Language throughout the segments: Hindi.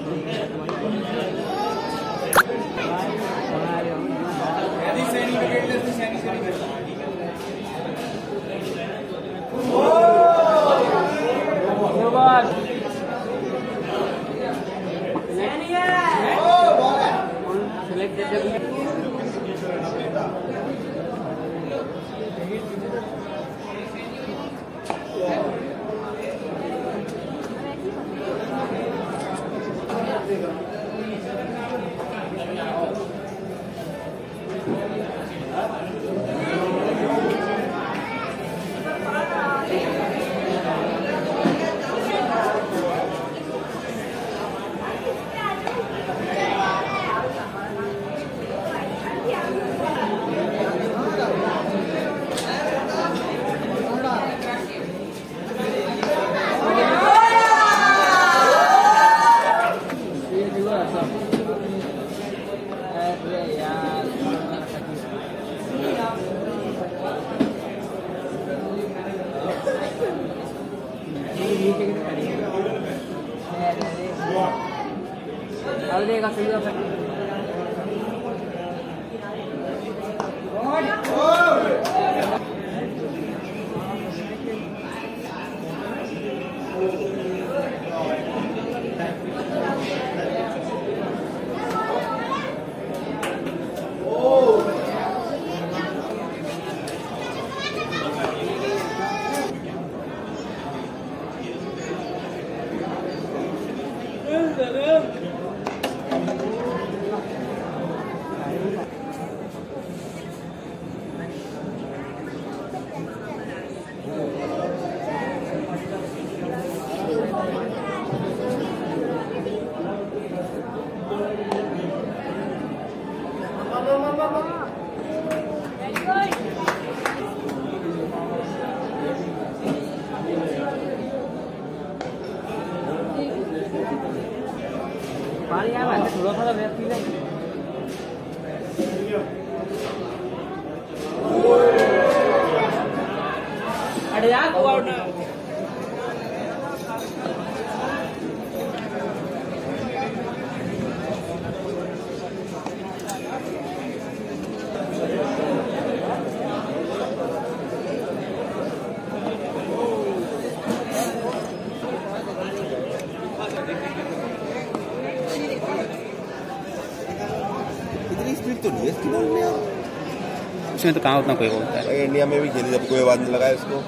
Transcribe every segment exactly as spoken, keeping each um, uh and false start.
तो नहीं है इसकी बॉल में यार, उसमें तो कहाँ उतना कोई बोलता है। इंडिया में भी खेली जब कोई आवाज नहीं लगाया इसको,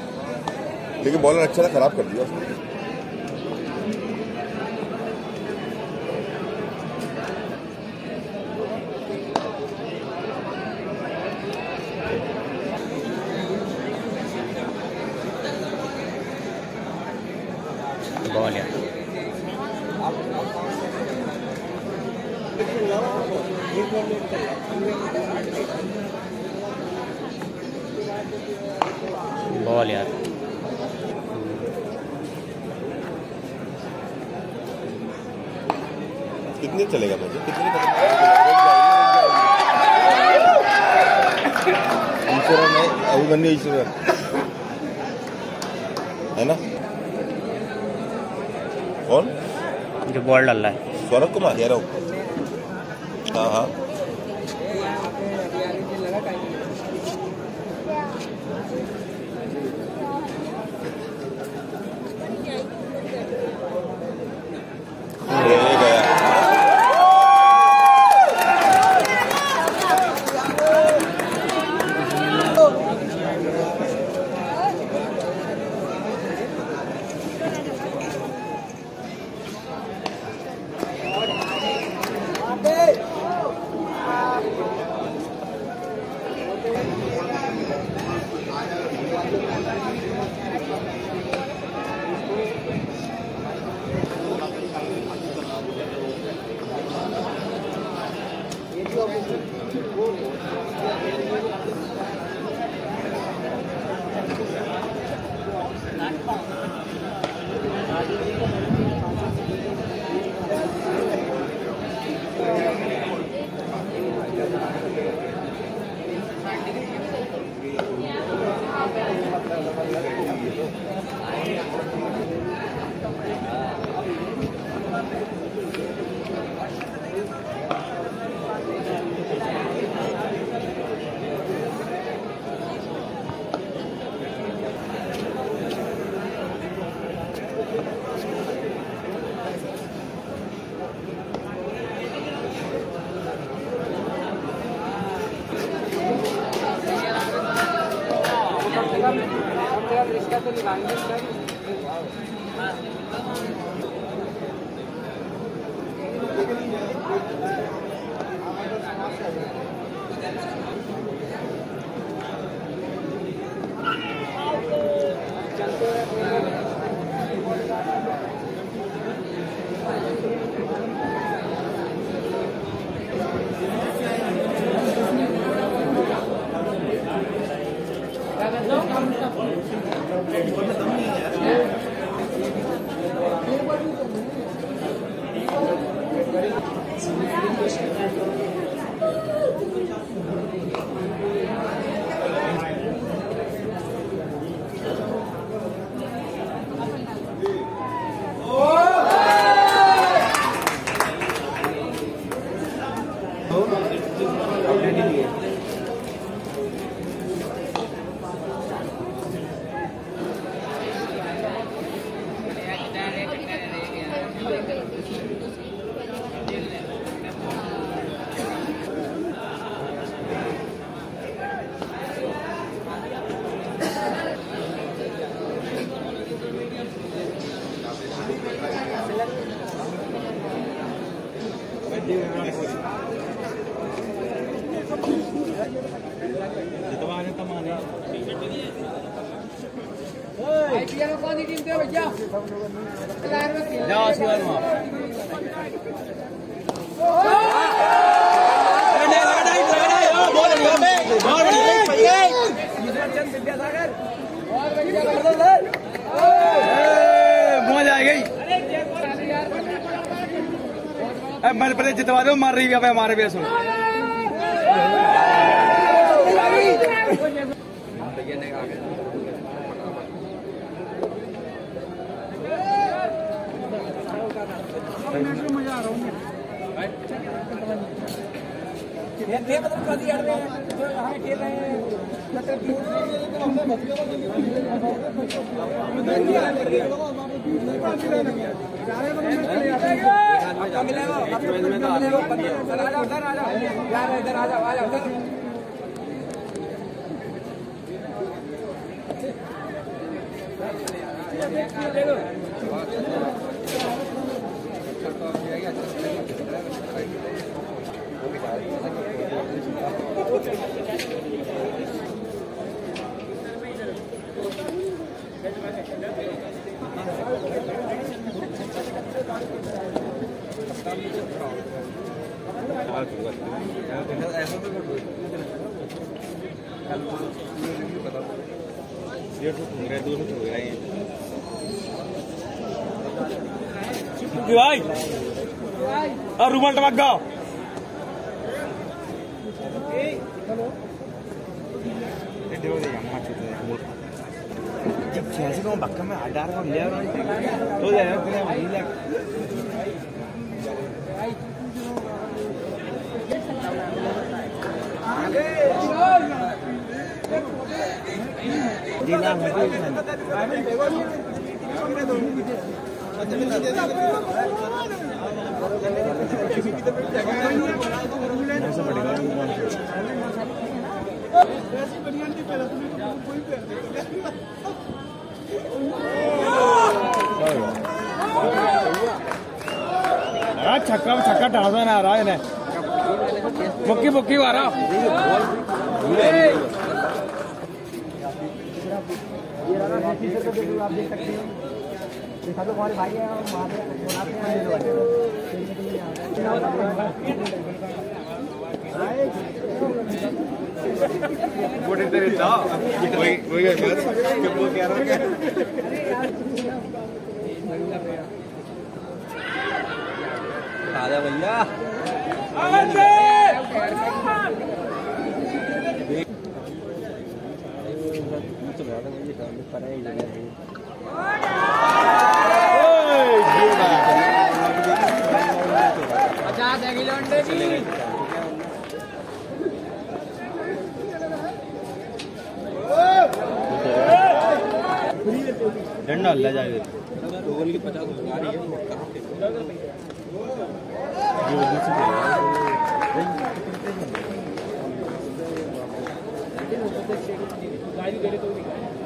लेकिन बॉलर अच्छा था, खराब कर दिया उसने। बॉल यार बॉल यार कितने चलेगा मुझे, कितने अभिमन्यु ईश्वर है ना, कौन जो बॉल डाल रहा है? सौरभ कुमार यार। हाँ हाँ रिश्ता तो निभाएंगे सर। आईपीएल में कौन सी टीम थे भैया? जाओ शिवर में मजा आ गई। मर पहले जितवा दो, मर रही है हमारे भी सुन। और रूमाल टमक गाओ बक्का में आधार को ले तो छक्का छक्का डालना ना रहा है मुक्की मुक्की मारा आप देख सकते हैं तो हमारे भाई है भैया डंडा हल्ला जाएगा टोल की पचास आ रही है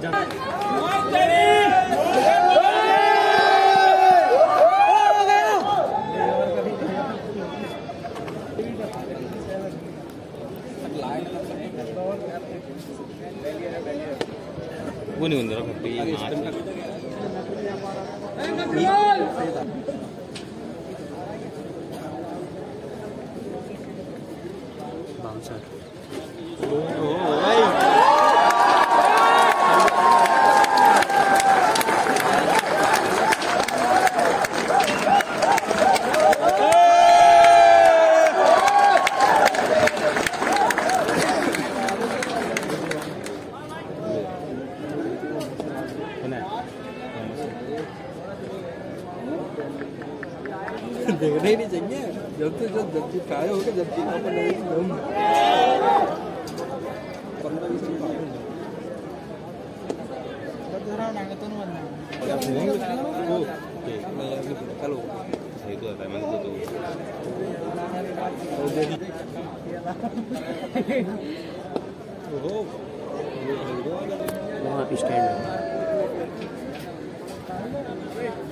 वो नहीं होता खट्टी बाउंसर देखना ही नहीं चाहिए जब से जब जब चीज खाए होगा जब चीज अपन नहीं घूम पंद्रह बीस मिनट चलो सही तो आता है मैंने तो वहाँ पे स्टैंड है